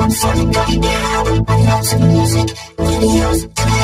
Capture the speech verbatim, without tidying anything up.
I'm starting right now. I love some music, videos,